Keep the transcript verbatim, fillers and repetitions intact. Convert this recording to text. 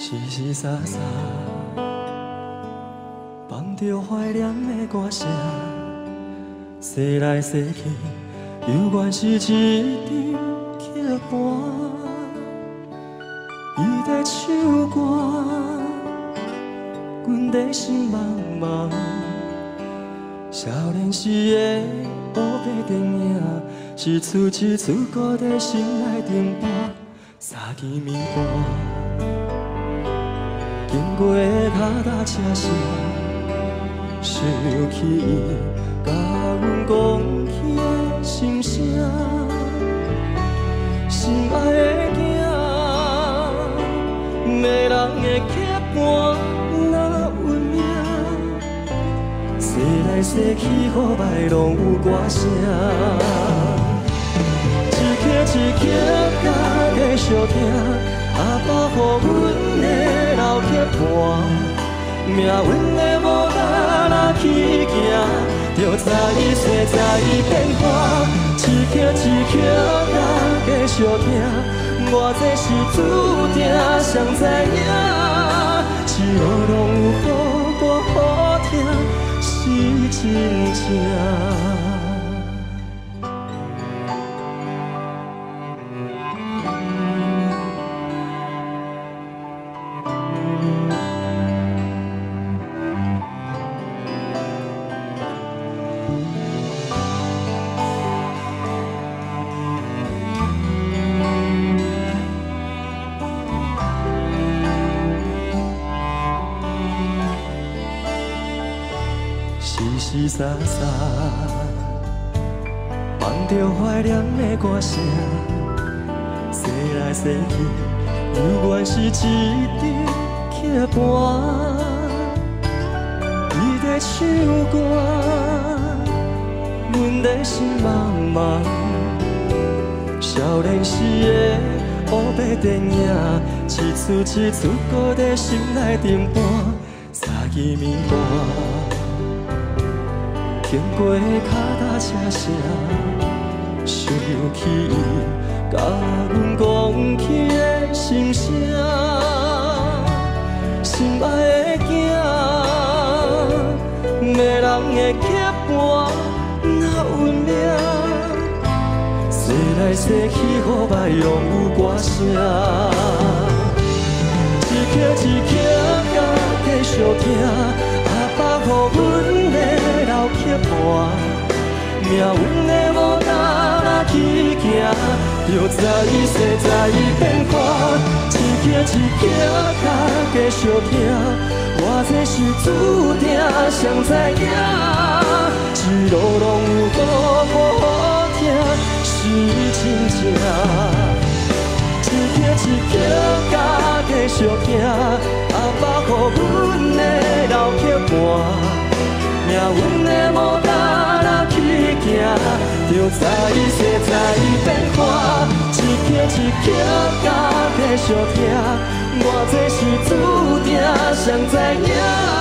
淅淅沙沙，放着怀念的歌声，洗来洗去，犹原是一张曲盘。伊在唱歌，阮在心茫茫。少年时的黑白电影，一出一出搁在心内停播，三更暝半。 经过的脚踏车声，想起伊甲阮讲起的心声，心爱的囝，迷人的曲盘哪有命？洗来洗去，雨摆拢有歌声，一曲一曲甲继续听。 阿爸予阮的老曲盘，命运的无搭拉去行，就知伊衰，知伊变化，一曲一曲甲继续听，偌济是注定谁知影？一路拢有好歌好听，是真正。 淅淅沙沙，放着怀念的歌声，洗来洗去，犹原是一张曲盘。伊在唱歌，阮在心茫茫。少年时的黑白电影，一出一出搁在心内停播，三更暝半。 经过的脚踏车声，想起伊甲阮讲起的心声，心爱的囝，迷人的曲盘哪有命？洗来洗去，雨摆拢有歌声，一曲一曲甲继续听，阿爸予阮的。 老曲盘，命运的无搭拉去行，就知伊衰，知伊变化，一曲一曲甲继续听，偌济是注定谁知影？一路拢有好歌好听，是真正。一曲一曲甲继续听，阿爸予阮的老曲盘。 命运的无搭拉去行，就知伊衰，知伊变化，一曲一曲甲继续听，偌济是注定谁知影？